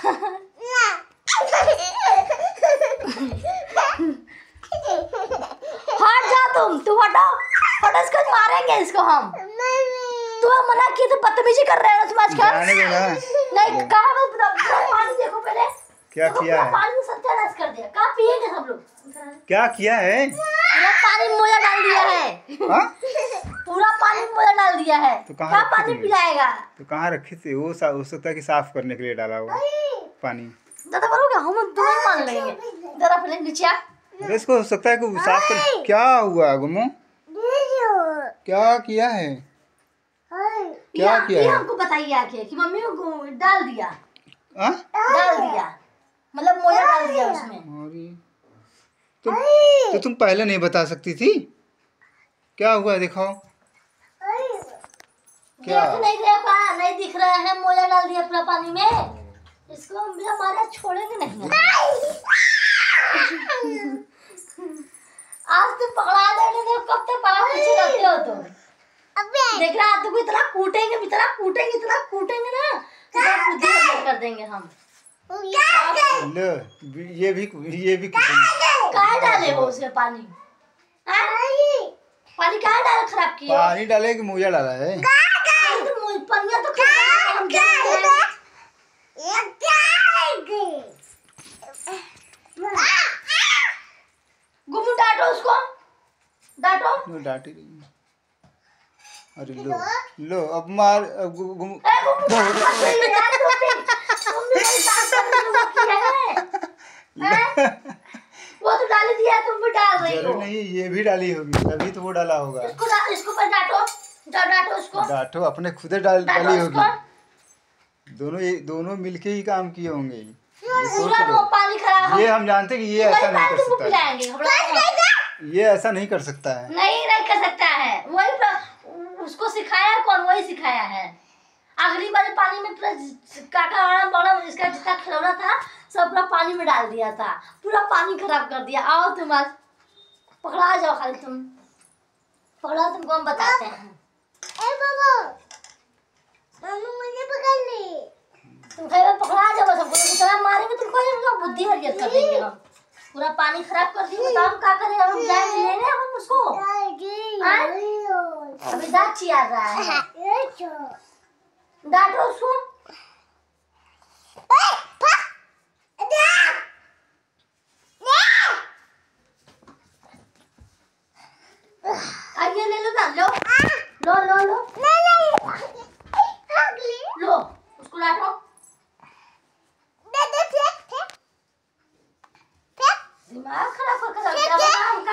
हट जा तुम हटो हटो, इसको मारेंगे इसको हम। तुम्हें मना किया तो बदतमीजी कर रहे हो तुम आजकल। नहीं कहा पानी देखो पहले क्या किया है? पानी में सत्यानाश कर दिया। कहाँ पिएंगे सब लोग? क्या किया है? पूरा पानी में मोजा डाल दिया है। हाँ? पूरा पानी में मोजा डाल दिया है। तो कहाँ पानी पिलाएगा? तो कहाँ रखे थे? वो हो सकता है कि साफ करने के लिए डाला होगा पानी। दादा बोलोगे हम तुम्हें मान लेंगे। जरा पहले नीचे आ। इसको हो सकता है कि साफ कर। क्या हुआ गुमो? क्या किया है? क्या किया है? हमको बताइए आके कि मम्मी को डाल दिया। आ? डाल दिया मतलब मोजा डाल दिया उसमें। तो तुम पहले नहीं बता सकती थी? क्या हुआ दिखाओ। क्या? देख नहीं दिख रहा है, मोजा डाल दिया पूरा पानी में। इसको हम बिना मारे छोड़ेंगे नहीं। आज तुम पकड़ा देंगे तो कब तक पकड़ा पीछे रहते हो तुम? देख रहा तुमको इतना कूटेंगे ना तो कर देंगे हम। लो ये भी कहाँ डाले हो उसमें पानी? पानी कहाँ डाला? खराब किया पानी डाले कि मोजा डाला है? पनिया तो हम गुम्मू डांटो उसको, डांटो। डांटी रही। अरे लो अब मार वो तो डाल दिया, तुम भी डाल रही हो। नहीं ये भी डाली होगी तभी तो वो डाला होगा। इसको पर डांटो, डांटो उसको। डांटो अपने खुद डाली होगी। दोनों मिलके ही काम किए होंगे। पानी खराब ये हम जानते कि ये ऐसा नहीं कर सकता है। ये ऐसा नहीं कर सकता है। नहीं कर सकता है। वही उसको सिखाया कौन? वही सिखाया है। अगली बार पानी में पूरा काका बड़ा इसका जितना खिलौना था सब पूरा पानी में डाल दिया था। पूरा पानी खराब कर दिया। आओ तुम आज पकड़ा जाओ, खाली तुम पकड़ा, तुमको हम बताते हैं। मुझे पकड़ ली। तुम पकड़ा जाओ सबको, इतना मारेंगे तुमको बुद्धि हरियत कर देंगे हम। पूरा पानी खराब कर दिया। बताओ हम क्या करें? हम जाएंगे लेने हम उसको? अभी दांत चिया रहा है। डांटो उसको। आइए ले लो ना, लो लो उसको डांटो। दिमाग खराब कर